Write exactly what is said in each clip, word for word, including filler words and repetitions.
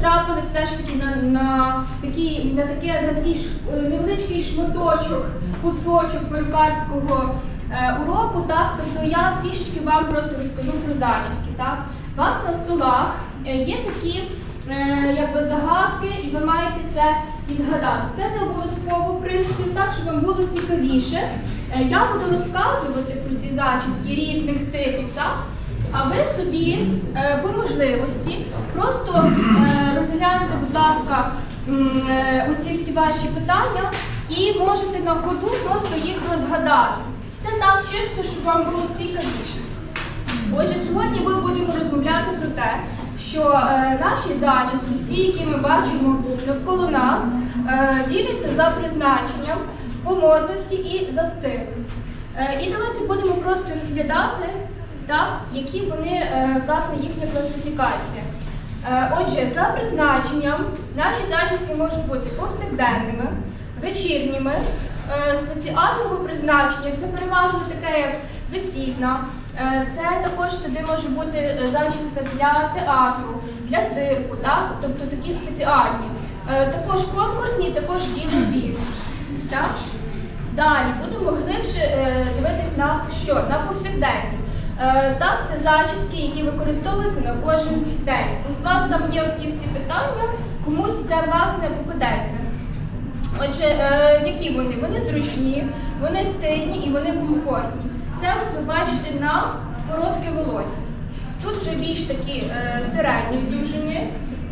потрапили все ж таки на, на, такий, на, такий, на такий невеличкий шматочок, кусочок перукарського е, уроку, так? Тобто я трішечки вам просто розкажу про зачіски. Так? У вас на столах є такі е, якби загадки, і ви маєте це відгадати. Це не обов'язково, в принципі, так, щоб вам було цікавіше. Е, я буду розказувати про ці зачіски різних типів, так? А ви собі е, по можливості просто е, розгляньте, будь ласка, е, оці всі ваші питання і можете на ходу просто їх розгадати. Це так чисто, щоб вам було цікавіше. Отже, сьогодні ми будемо розмовляти про те, що е, наші зачіски, всі, які ми бачимо навколо нас, е, діляться за призначенням, по модності і за стилем. Е, і давайте будемо просто розглядати, так, які вони, е, власне, їхня класифікація. Е, отже, за призначенням наші зачіски можуть бути повсякденними, вечірніми, е, спеціального призначення, це переважно таке, як весільна. Це також сюди може бути зачіска для театру, для цирку, так? Тобто такі спеціальні. Також конкурсні, також ділові. Так? Далі будемо глибше дивитись на що? На повсякденні. Так, це зачіски, які використовуються на кожен день. У вас там є ті всі питання, комусь це, власне, попадеться. Отже, які вони? Вони зручні, вони стильні і вони комфортні. Це от ви бачите на коротке волосся. Тут вже більш такі е, середньої довжини.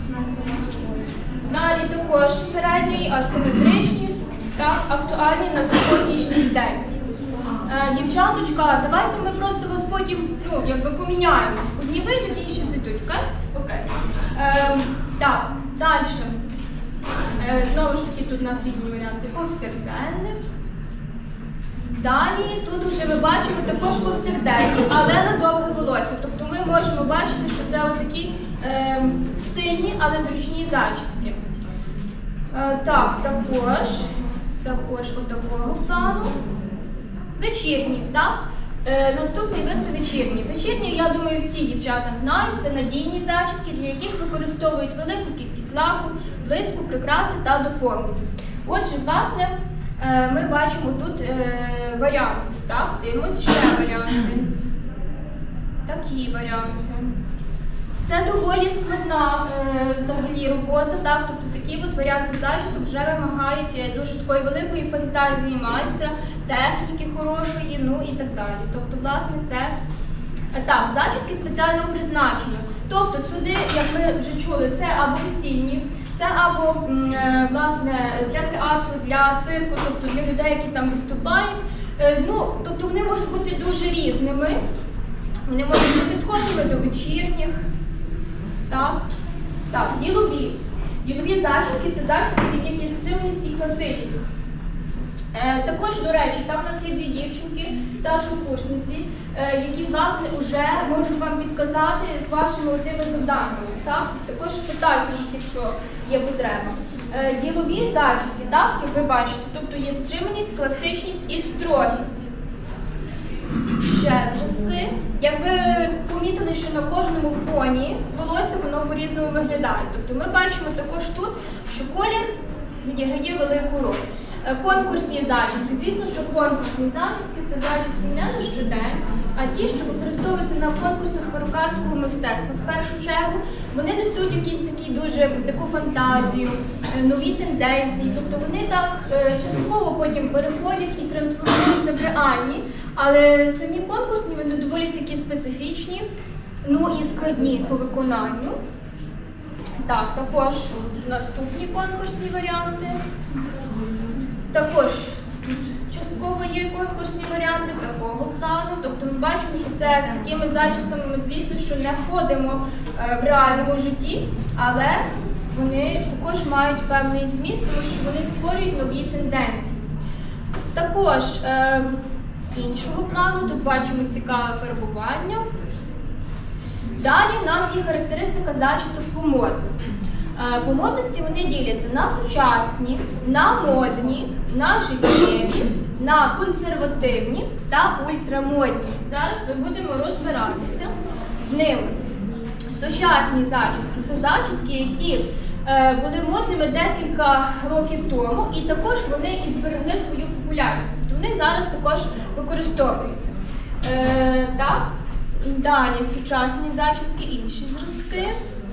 Далі також середньої, асиметричні та актуальні на сьогоднішній день. Е, дівчаточка, давайте ми просто вас потім, ну, якби поміняємо. Одні вийдуть, інші сидуть, окей? Окей. Е, так, далі. Е, знову ж таки, тут у нас різні варіанти повсякденних. Далі, тут вже ми бачимо також повсякденні, але на довге волосся. Тобто ми можемо бачити, що це такі е, стильні, але зручні зачіски. Е, так, також, також отакого плану. Вечірні, так? Е, наступний вид це вечірні. Вечірні, я думаю, всі дівчата знають, це надійні зачіски, для яких використовують велику кількість лаку, блиску, прикраси та доповнень. Отже, власне, ми бачимо тут е, варіанти, так? Дивимось ще варіанти. Такі варіанти. Це доволі складна е, взагалі робота, так? Тобто такі от варіанти зачісок вже вимагають дуже такої великої фантазії майстра, техніки хорошої, ну і так далі. Тобто, власне, це так, зачіски спеціального призначення. Тобто сюди, як ми вже чули, це або весільні, це або, власне, для театру, для цирку, тобто для людей, які там виступають. Ну, тобто вони можуть бути дуже різними. Вони можуть бути схожими до вечірніх. Так, так, ділові. Ділові зачіски – це зачіски, в яких є стриманість і класичність. Е, також, до речі, там у нас є дві дівчинки, старшокурсниці, е, які, власне, вже можуть вам підказати з вашими тими завданнями. Так? Також питайте їх, якщо є потреба. Е, ділові зачіски, так, як ви бачите, тобто є стриманість, класичність і строгість. Ще зразки. Як ви помітили, що на кожному фоні волосся воно по-різному виглядає. Тобто ми бачимо також тут, що колір відіграє велику роль. Конкурсні зачіски. Звісно, що конкурсні зачіски – це зачіски не на щодень, а ті, що використовуються на конкурсах перукарського мистецтва. В першу чергу вони несуть якісь такі дуже таку фантазію, нові тенденції. Тобто вони так частково потім переходять і трансформуються в реальні, але самі конкурсні вони доволі такі специфічні, ну і складні по виконанню. Так, також наступні конкурсні варіанти. Також тут частково є конкурсні варіанти такого плану. Тобто ми бачимо, що це з такими зачісками ми, звісно, що не ходимо е, в реальному житті, але вони також мають певний зміст, тому що вони створюють нові тенденції. Також е, іншого плану, тут бачимо цікаве фарбування. Далі у нас є характеристика зачісок по модності. По модності вони діляться на сучасні, на модні, на життєві, на консервативні та ультрамодні. Зараз ми будемо розбиратися з ними. Сучасні зачіски – це зачіски, які е, були модними декілька років тому, і також вони і зберегли свою популярність. Тобто вони зараз також використовуються. Е, так. Далі сучасні зачіски, інші зразки.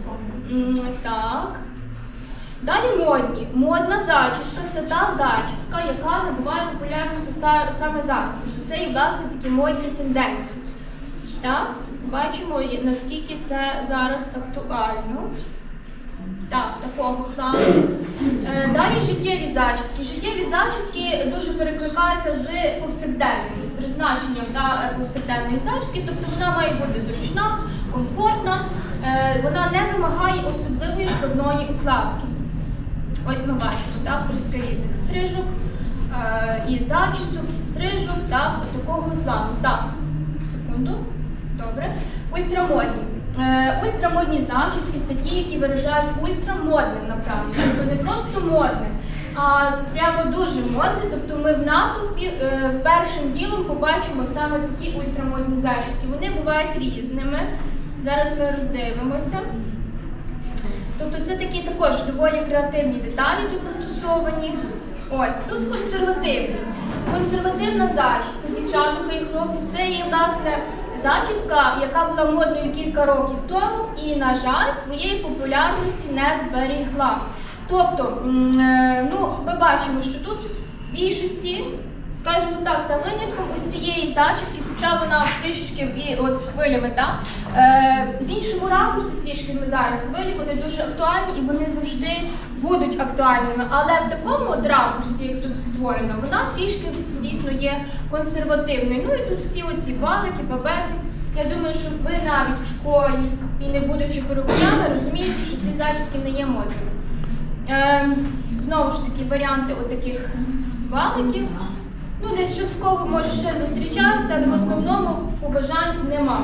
Так. Далі модні. Модна зачіска – це та зачіска, яка набуває популярності саме зараз. Тобто це і, власне, такі модні тенденції. Так, бачимо, наскільки це зараз актуально. Так, такого плану. Далі життєві зачіски. Життєві зачіски дуже перекликаються з повсякденною, з призначенням та повсякденної зачіски, тобто вона має бути зручна, комфортна, вона не вимагає особливої складної укладки. Ось ми бачимо, так, зразки різних стрижок, і зачісок, і стрижок, так, до такого плану. Так, секунду. Добре. Ультрамодні. Е, ультрамодні зачіски – це ті, які виражають ультрамодне направлення. Тобто не просто модне, а прямо дуже модне. Тобто ми в натовпі е, першим ділом побачимо саме такі ультрамодні зачіски. Вони бувають різними. Зараз ми роздивимося. Тобто це такі також доволі креативні деталі тут застосовані. Ось, тут консервативні. Консервативна зачіска, дівчатка і хлопці, це є, власне, зачіска, яка була модною кілька років тому і, на жаль, своєї популярності не зберігла. Тобто, ну, ми бачимо, що тут в більшості, скажімо так, за винятком ось цієї зачіски, хоча вона трішечки от з хвилями, так? Е, в іншому ракурсі трішки ми зараз хвилі, вони дуже актуальні і вони завжди будуть актуальними. Але в такому от ракурсі, як тут створено, вона трішки дійсно є консервативною. Ну і тут всі оці балики, бабети. Я думаю, що ви навіть в школі і не будучи хороколями, розумієте, що ці зачіски не є модними. Е, знову ж таки, варіанти отаких баликів. Ну, десь частково, може, ще зустрічаються, але в основному побажань нема.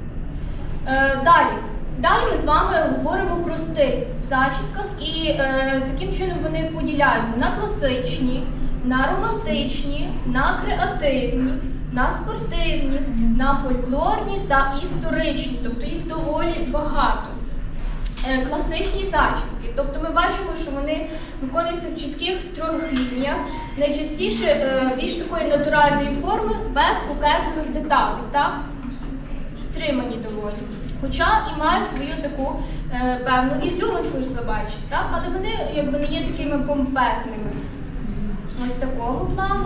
Е, далі. Далі ми з вами говоримо про стиль в зачісках, і е, таким чином вони поділяються на класичні, на романтичні, на креативні, на спортивні, на фольклорні та історичні, тобто їх доволі багато. Е, класичні зачіски, тобто ми бачимо, що вони виконуються в чітких, строгих лініях, найчастіше е, більш такої натуральної форми, без кокетливих деталей, так? Стримані доволі. Хоча і мають свою таку е, певну ізюминку, як ви бачите, так? Але вони якби не є такими помпезними. Ось такого плану.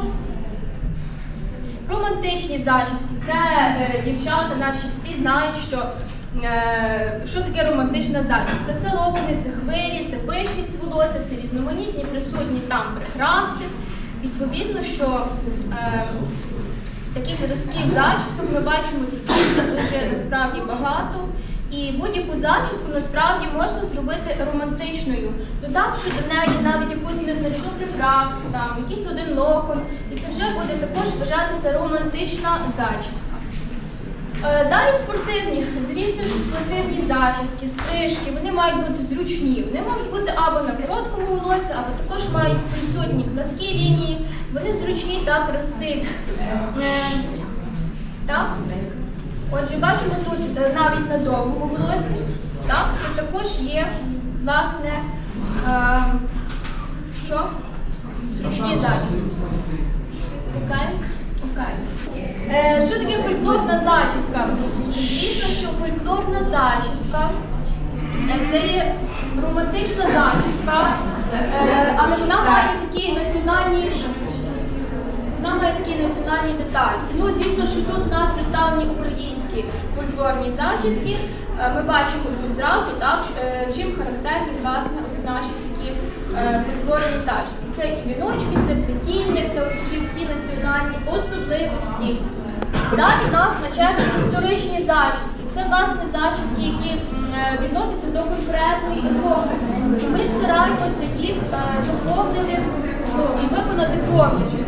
Романтичні зачіски. Це е, дівчата, наші всі знають, що е, що таке романтична зачіска. Це локони, це хвилі, це пишність волосся, це різноманітні, присутні там прикраси. Відповідно, що е, таких зразків зачісок ми бачимо тут дуже насправді багато. І будь-яку зачіску насправді можна зробити романтичною, додавши до неї навіть якусь незначну прикрасу, там, якийсь один локон, і це вже буде також вважатися романтична зачіска. Е, далі спортивні. Звісно, що спортивні зачіски, стрижки, вони мають бути зручні. Вони можуть бути або на короткому волосі, або також мають присутні гладкі лінії. Вони зручні та красиві. Е, так? Отже, бачимо тут навіть на довгому волосі, так? Це також є, власне, е, що? Зручні зачіски. Окей? Окей. Е, що таке фольклорна зачіска? Звісно, що фольклорна зачіска – це є романтична зачіска, е, але вона має такі національні Вона має такі національні деталі. Ну, звісно, що тут у нас представлені українські фольклорні зачіски. Ми бачимо тут зразу, так, чим характерні, власне, ось наші такі фольклорні зачіски. Це і віночки, це плетіння, це ось такі всі національні особливості. Далі в нас на черзі історичні зачіски. Це, власне, зачіски, які відносяться до конкретної епохи. І ми стараємося їх доповнити, ну, і виконати повністю.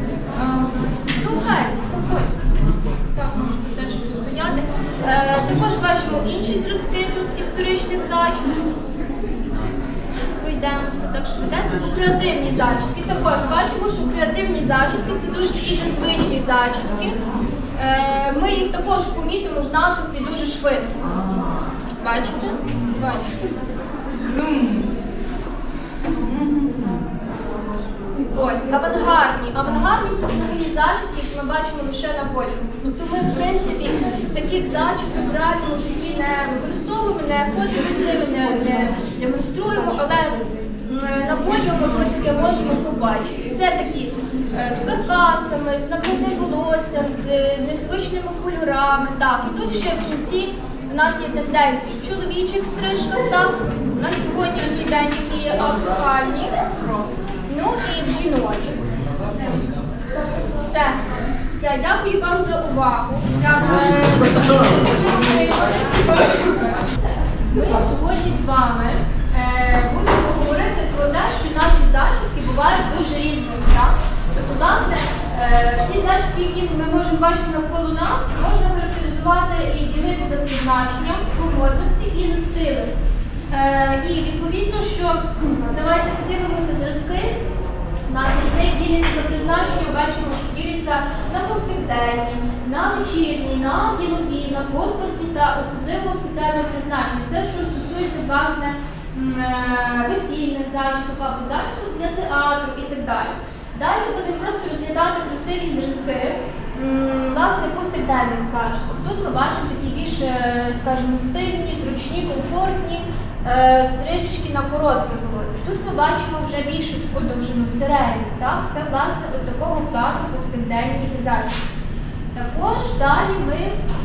Ну, окей, заходь. Так, можна теж стояти. Е, також бачимо інші зразки тут історичних зачісок. Пройдемося так швидесенько. Креативні зачіски. Також бачимо, що креативні зачіски – це дуже такі незвичні зачіски. Е, ми їх також помітимо в натовпі дуже швидко. Бачите? Бачите? Ось, авангардні. Авангардні – це взагалі зачіски, які ми бачимо лише на польську. Тобто ми, в принципі, таких зачісок в реальному житті не використовуємо, не ходимо з ними, не, не демонструємо, але на подіумі ми таке можемо побачити. Це такі е, з каркасами, з накладним волоссям, з незвичними кольорами. Так, і тут ще в кінці у нас є тенденції в чоловічих стрижках, так, на сьогоднішній день, які є актуальні, ну і в жіночих. Все. Все. Дякую вам за увагу. Ми сьогодні з вами е, будемо говорити про те, що наші зачіски бувають дуже різними. Так? Тобто, власне, е, всі зачіски, які ми можемо бачити навколо нас, можна характеризувати і ділити за призначенням, по модності і на стили. Е, і відповідно, що давайте подивимося зразки. На людей діляться за призначенням, бачимо, що діляться на повсякденні, на вечірні, на ділові, на конкурсні та особливо спеціальне призначення. Це що стосується, власне, весільних зачісок або зачісок для театру і так далі. Далі будемо просто розглядати красиві зразки, власне, повсякденних зачісок. Тут ми бачимо такі більш, скажімо, стильні, зручні, комфортні стрижечки на коротке волосся. Тут ми бачимо вже більшу таку довжину середню. Так? Це, власне, от такого плану повсякденні зачіски. Також далі ми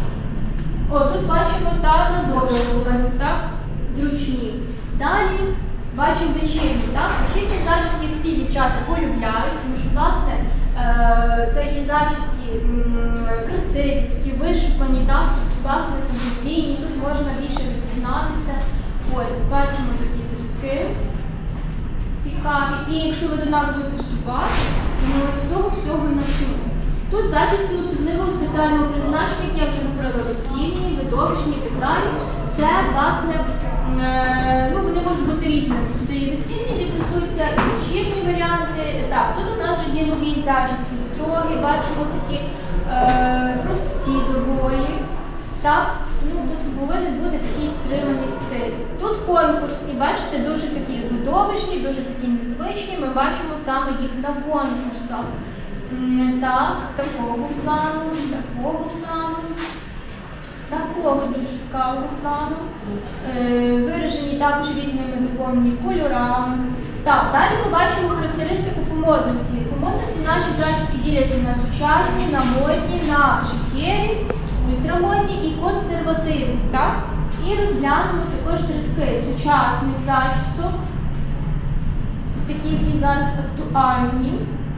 О, тут бачимо та на довше волосся, так? Зручні. Далі бачимо вечірні. Так? Вечірні зачіски всі дівчата полюбляють, тому що, власне, це є зачіски красиві, такі вишукані, так? Тут, власне, професійні, тут можна більше розігнатися. Ось, бачимо такі зразки цікаві. І якщо ви до нас будете вступати, то ми ось цього всього навчимо. Тут зачіски особливого спеціального призначення, як я вже говорила, весільні, видовищні і так далі. Це, власне, е, ну, вони можуть бути різними. Тут є весільні, віднесуться і вечірні варіанти. Так, тут у нас вже є нові зачіски, строгі, бачимо такі е, прості доволі. Так? Ну, тут повинен бути такий стриманий стиль. Тут конкурсні, бачите, дуже такі видовищні, дуже такі незвичні. Ми бачимо саме їх на конкурсах. Так, такого плану, такого плану, такого дуже цікавого плану. Е, виражені також різними виповнені кольорами. Так, далі ми бачимо характеристику по модності. По модності наші зачіски діляться на сучасні, на модні, на життєві, ультрамодні і консервативні. Так? І розглянемо також зразки сучасних зачісок, такі, які зараз актуальні.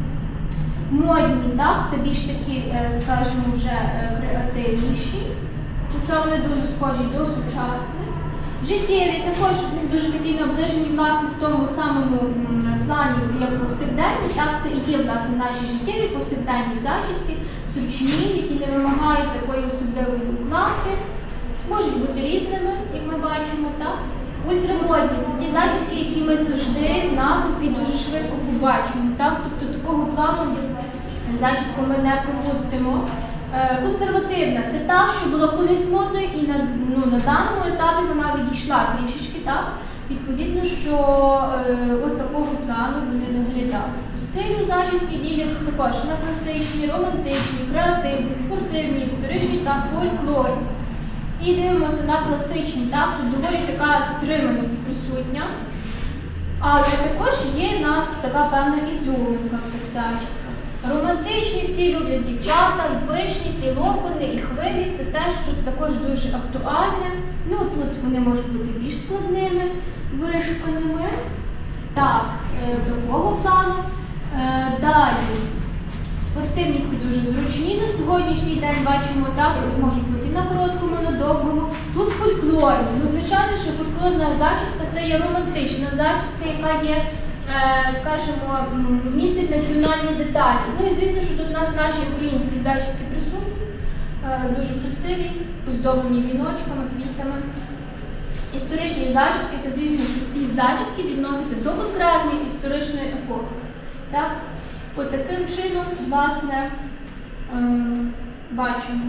Модні, так, це більш такі, скажімо, вже креативніші, хоча вони дуже схожі до сучасних. Життєві також дуже такі наближені, власне, в тому самому плані, як повсякденні, так, це і є, власне, наші життєві повсякденні зачіски, зручні, які не вимагають такої особливої укладки, можуть бути різними, як ми бачимо, так. Ультрамодні – це ті зачіски, які ми завжди в натовпі дуже швидко побачимо. Так? Тобто такого плану зачіску ми не пропустимо. Е, консервативна – це та, що була колись модною і на, ну, на даному етапі вона відійшла трішечки. Так? Відповідно, що е, от такого плану вони виглядають. У стилю зачіски діляться також на класичні, романтичні, креативні, спортивні, історичні та фольклорні. І дивимося на класичні, так, тут доволі така стриманість присутня. Але також є у нас така певна ізюминка в цих зачісках. Романтичні всі люблять дівчата, і пишність, і локони, і хвилі. Це те, що також дуже актуальне. Ну, тут вони можуть бути більш складними, вишуканими. Так, такого плану. Далі. Спортивні це дуже зручні на сьогоднішній день, бачимо, так, вони можуть бути на короткому, на довгому. Тут фольклорні. Ну, звичайно, що фольклорна зачіска – це є романтична зачіска, яка є, е, скажімо, містить національні деталі. Ну і звісно, що тут у нас наші українські зачіски присутні, е, дуже красиві, оздоблені віночками, квітами. Історичні зачіски – це, звісно, що ці зачіски відносяться до конкретної історичної епохи. Так? От таким чином, власне, бачимо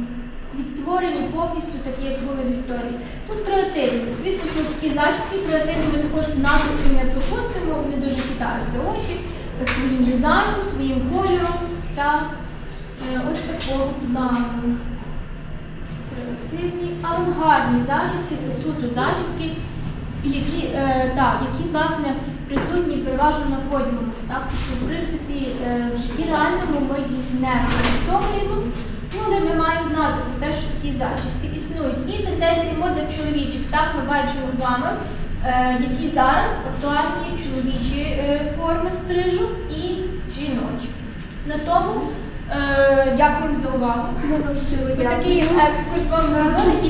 відтворені повністю такі, як були в історії. Тут креативні. Звісно, що такі зачіски креативні ми також в натовпі не пропустимо, вони дуже кидають за очі своїм дизайном, своїм кольором та е, ось такого плану. Креативні, авангардні зачіски, це суто зачіски, які, е, так, які власне, присутні переважно на подіумах. Так? Що, в принципі, е, в житті реальному ми їх не використовуємо, ну, але ми маємо знати про те, що такі зачіски існують. І тенденції моди в чоловічих. Так, ми бачимо з вами, е, які зараз актуальні чоловічі е, форми стрижу і жіночі. На тому е, дякуємо за увагу. Такий екскурс вам зробили.